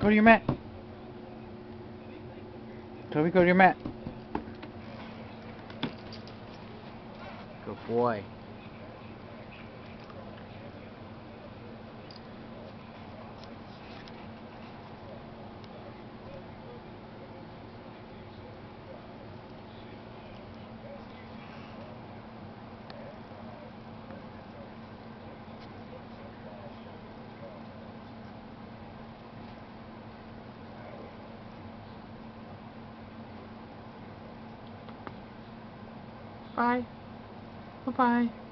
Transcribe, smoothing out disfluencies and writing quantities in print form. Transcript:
Go to your mat. Toby, go to your mat. Good boy. Bye. Bye-bye.